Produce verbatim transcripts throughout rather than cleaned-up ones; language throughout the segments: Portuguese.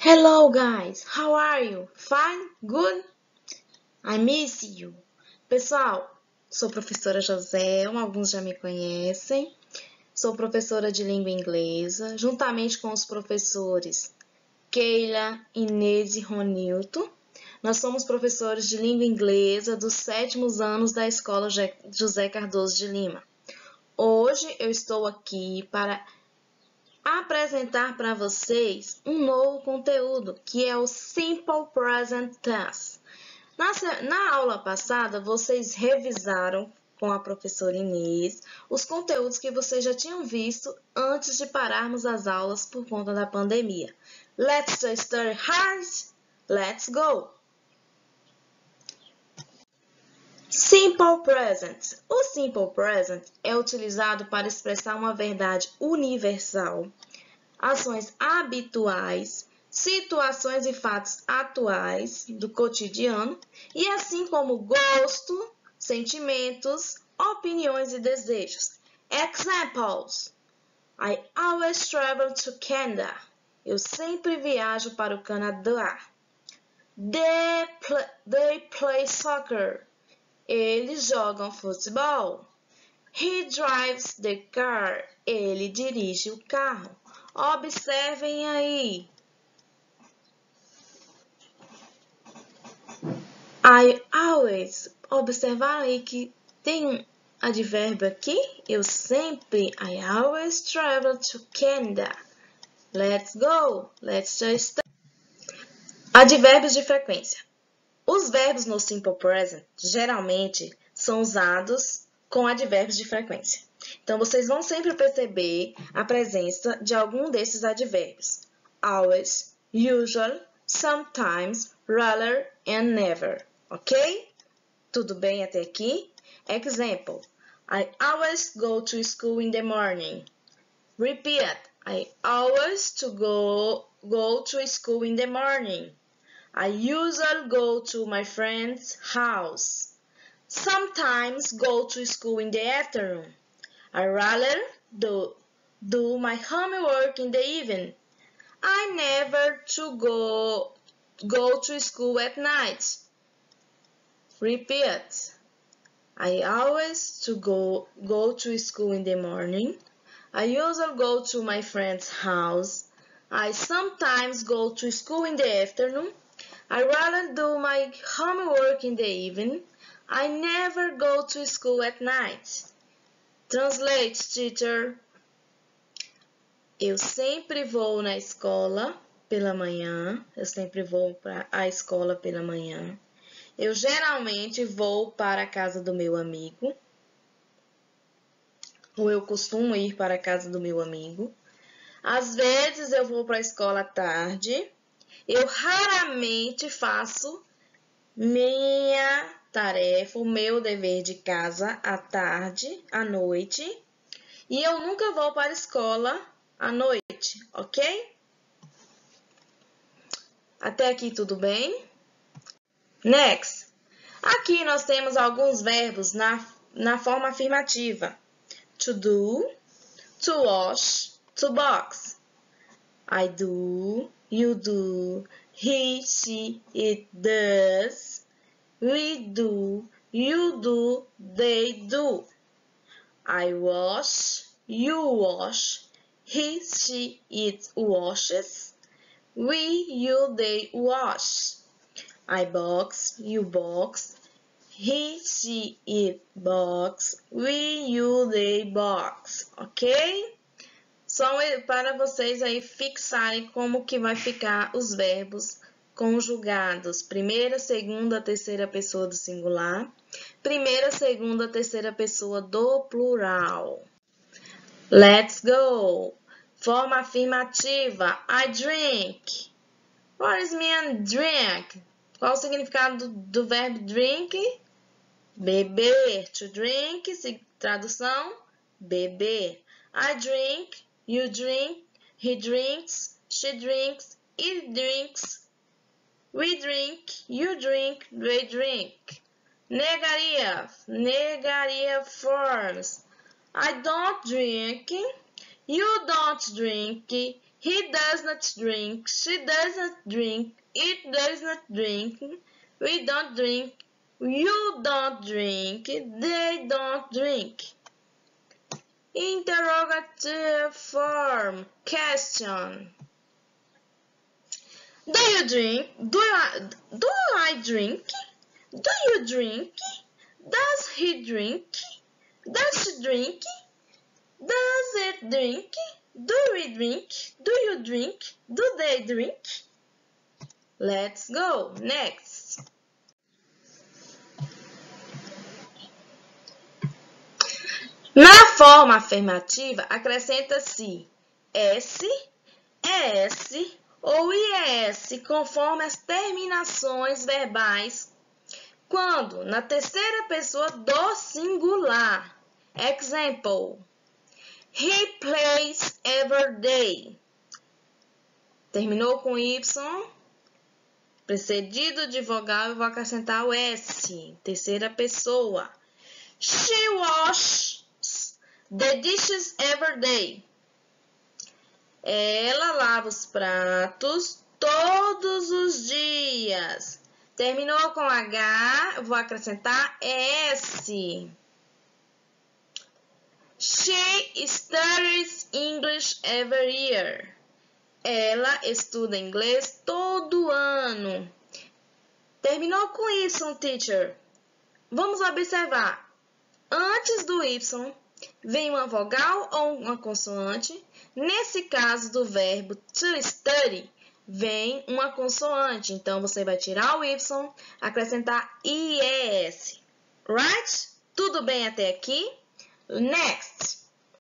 Hello guys, how are you? Fine? Good? I miss you. Pessoal, sou professora José, alguns já me conhecem. Sou professora de língua inglesa, juntamente com os professores Keila, Inês e Ronilton. Nós somos professores de língua inglesa dos sétimos anos da Escola José Cardoso de Lima. Hoje eu estou aqui para apresentar para vocês um novo conteúdo, que é o Simple Present Tense. Na, na aula passada, vocês revisaram com a professora Inês os conteúdos que vocês já tinham visto antes de pararmos as aulas por conta da pandemia. Let's just study hard! Let's go! Simple Present. O Simple Present é utilizado para expressar uma verdade universal, ações habituais, situações e fatos atuais do cotidiano, e assim como gosto, sentimentos, opiniões e desejos. Examples: I always travel to Canada. Eu sempre viajo para o Canadá. They play, they play soccer. Eles jogam futebol. He drives the car. Ele dirige o carro. Observem aí. I always. Observaram aí que tem um advérbio aqui? Eu sempre. I always travel to Canada. Let's go. Let's just start. Advérbios de frequência. Os verbos no Simple Present geralmente são usados com advérbios de frequência. Então, vocês vão sempre perceber a presença de algum desses advérbios. Always, usual, sometimes, rather and never. Ok? Tudo bem até aqui? Example: I always go to school in the morning. Repeat: I always to go, go to school in the morning. I usually go to my friend's house. Sometimes go to school in the afternoon. I rather do, do my homework in the evening. I never to go, go to school at night. Repeat. I always to go, go to school in the morning. I usually go to my friend's house. I sometimes go to school in the afternoon. I rather do my homework in the evening. I never go to school at night. Translate, teacher. Eu sempre vou na escola pela manhã. Eu sempre vou para a escola pela manhã. Eu geralmente vou para a casa do meu amigo. Ou eu costumo ir para a casa do meu amigo. Às vezes eu vou para a escola à tarde. Eu raramente faço minha tarefa, o meu dever de casa à tarde, à noite. E eu nunca vou para a escola à noite, ok? Até aqui tudo bem? Next. Aqui nós temos alguns verbos na, na forma afirmativa. To do, to wash, to box. I do, you do, he, she, it does, we do, you do, they do. I wash, you wash, he, she, it washes, we, you, they wash. I box, you box, he, she, it box, we, you, they box. Ok? Só para vocês aí fixarem como que vai ficar os verbos conjugados. Primeira, segunda, terceira pessoa do singular. Primeira, segunda, terceira pessoa do plural. Let's go! Forma afirmativa. I drink. What is mean drink? Qual o significado do, do verbo drink? Beber. To drink, tradução, beber. I drink. You drink, he drinks, she drinks, it drinks, we drink, you drink, they drink. Negative, negative forms. I don't drink, you don't drink, He does not drink. She does not drink. It does not drink. We don't drink. You don't drink. They don't drink. Interrogative form. Question. Do you drink? Do I, do I drink? Do you drink? Does he drink? Does she drink? Does it drink? Do we drink? Do you drink? Do they drink? Let's go. Next. Na forma afirmativa, acrescenta-se S, ES ou IES, conforme as terminações verbais, quando na terceira pessoa do singular. Example. He plays every day. Terminou com Y, precedido de vogal, eu vou acrescentar o S, terceira pessoa. She washes the dishes every day. Ela lava os pratos todos os dias. Terminou com H, eu vou acrescentar S. She studies English every year. Ela estuda inglês todo ano. Terminou com Y, teacher. Vamos observar. Antes do Y, vem uma vogal ou uma consoante. Nesse caso do verbo to study, vem uma consoante. Então, você vai tirar o Y, acrescentar I E S. Right? Tudo bem até aqui? Next.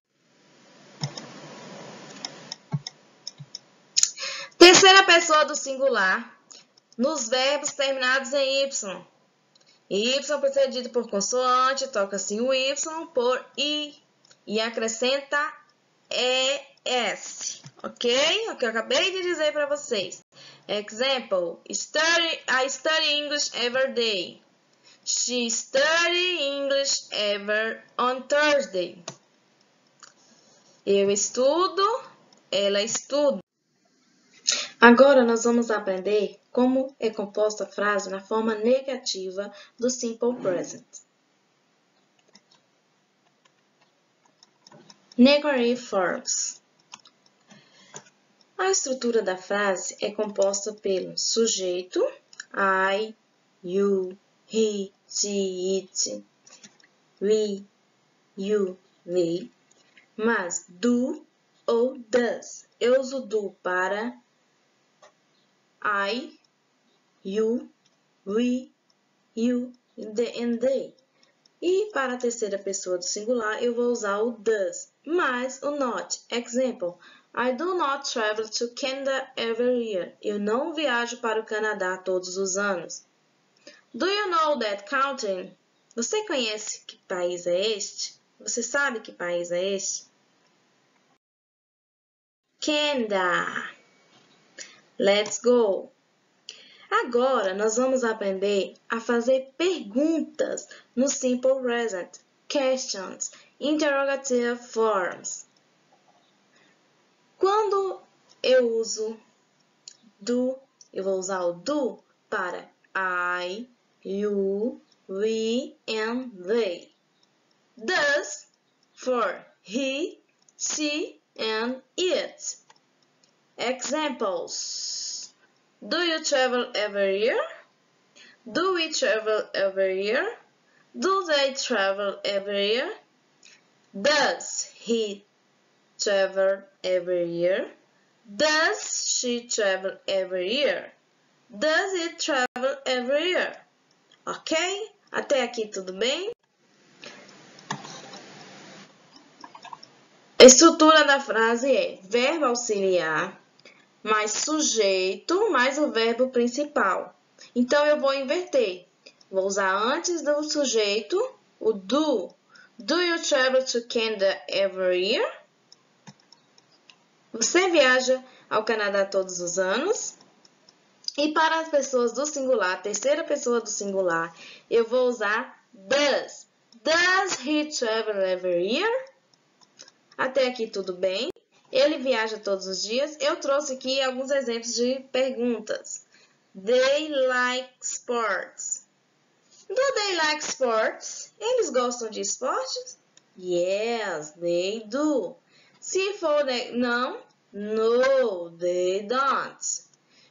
Terceira pessoa do singular, nos verbos terminados em Y. Y precedido por consoante, troca-se o Y por I e acrescenta E S. Ok? O que eu acabei de dizer para vocês. Example. Study, I study English every day. She studies English every on Thursday. Eu estudo, ela estuda. Agora nós vamos aprender como é composta a frase na forma negativa do Simple Present. Negative Forms. A estrutura da frase é composta pelo sujeito, I, you, he, she, it, we, you, they, mas do ou does. Eu uso do para I, you, we, you and they. E para a terceira pessoa do singular, eu vou usar o does, mais o not. Example. I do not travel to Canada every year. Eu não viajo para o Canadá todos os anos. Do you know that country? Você conhece que país é este? Você sabe que país é este? Canada. Let's go. Agora, nós vamos aprender a fazer perguntas no Simple Present. Questions. Interrogative Forms. Quando eu uso do, eu vou usar o do para I, you, we, and they. Does for he, she, and it. Examples. Do you travel every year? Do we travel every year? Do they travel every year? Does he travel every year? Does she travel every year? Does it travel every year? Ok? Até aqui tudo bem? A estrutura da frase é verbo auxiliar mais sujeito mais o verbo principal. Então, eu vou inverter. Vou usar antes do sujeito o do. Do you travel to Canada every year? Você viaja ao Canadá todos os anos? E para as pessoas do singular, terceira pessoa do singular, eu vou usar does. Does he travel every year? Até aqui tudo bem? Ele viaja todos os dias. Eu trouxe aqui alguns exemplos de perguntas. They like sports. Do they like sports? Eles gostam de esportes? Yes, they do. Se for não, no, they don't.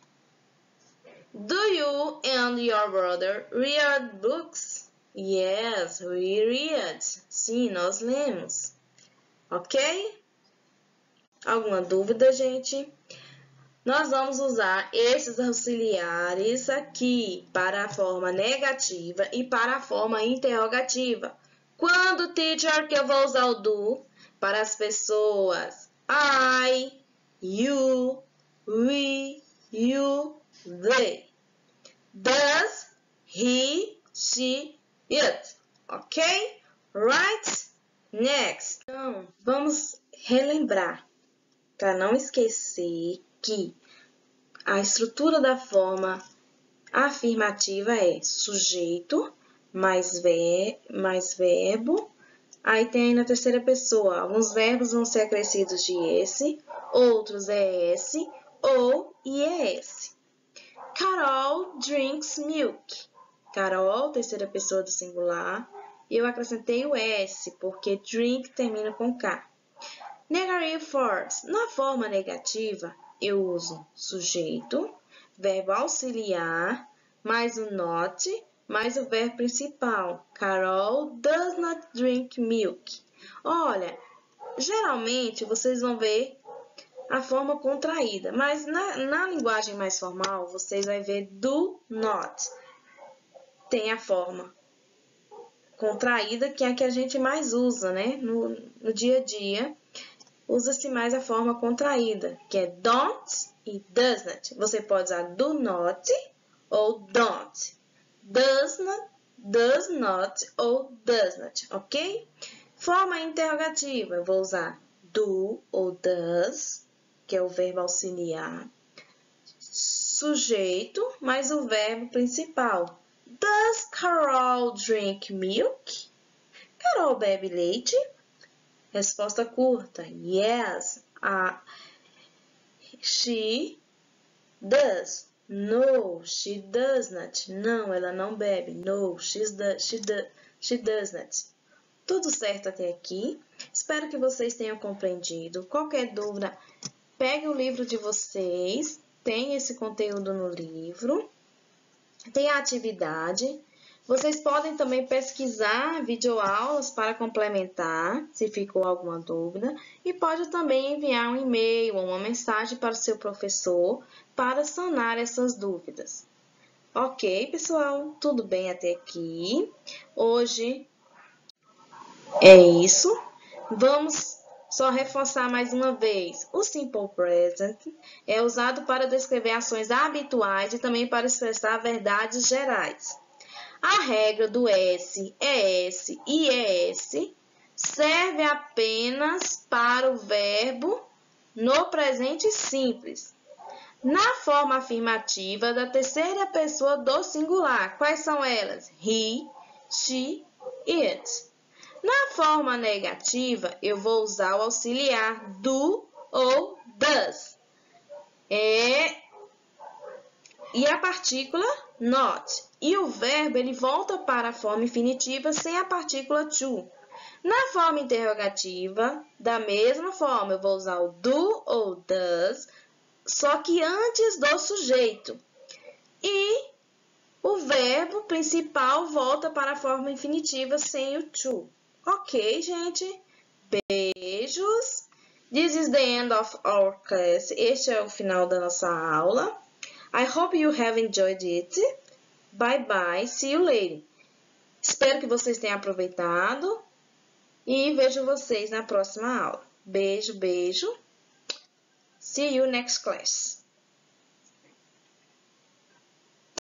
Do you and your brother read books? Yes, we read. Sim, nós lemos. Ok? Alguma dúvida, gente? Nós vamos usar esses auxiliares aqui para a forma negativa e para a forma interrogativa. Quando, teacher, que eu vou usar o do para as pessoas? I, you, we, you, they. Does, he, she, it. Ok? Right? Next. Então, vamos relembrar, para não esquecer que a estrutura da forma afirmativa é sujeito mais, ver, mais verbo. Aí tem aí na terceira pessoa, alguns verbos vão ser acrescidos de esse, outros es ou ies. Carol drinks milk. Carol, terceira pessoa do singular. Eu acrescentei o s, porque drink termina com k. Negative forms. Na forma negativa, eu uso sujeito, verbo auxiliar, mais o not, mais o verbo principal. Carol does not drink milk. Olha, geralmente vocês vão ver a forma contraída, mas na, na linguagem mais formal, vocês vão ver do not. Tem a forma contraída, que é a que a gente mais usa, né? No, no dia a dia, usa-se mais a forma contraída, que é don't e does not. Você pode usar do not ou don't. Does not, does not ou does not, ok? Forma interrogativa, eu vou usar do ou does, que é o verbo auxiliar. Sujeito, mais o verbo principal. Does Carol drink milk? Carol bebe leite? Resposta curta. Yes. Uh, she does. No, she does not. Não, ela não bebe. No, she's the, she, do, she does not. Tudo certo até aqui? Espero que vocês tenham compreendido. Qualquer dúvida, pegue o livro de vocês. Tem esse conteúdo no livro. Tem a atividade. Vocês podem também pesquisar videoaulas para complementar, se ficou alguma dúvida. E pode também enviar um e-mail ou uma mensagem para o seu professor para sanar essas dúvidas. Ok, pessoal? Tudo bem até aqui? Hoje é isso. Vamos só reforçar mais uma vez. O Simple Present é usado para descrever ações habituais e também para expressar verdades gerais. A regra do S, ES e ES serve apenas para o verbo no presente simples. Na forma afirmativa da terceira pessoa do singular, quais são elas? He, she, it. Na forma negativa, eu vou usar o auxiliar do ou does. É, e a partícula not. E o verbo ele volta para a forma infinitiva sem a partícula to. Na forma interrogativa, da mesma forma, eu vou usar o do ou does, só que antes do sujeito. E o verbo principal volta para a forma infinitiva sem o to. Ok, gente? Beijos. This is the end of our class. Este é o final da nossa aula. I hope you have enjoyed it. Bye bye. See you later. Espero que vocês tenham aproveitado e vejo vocês na próxima aula. Beijo, beijo. See you next class.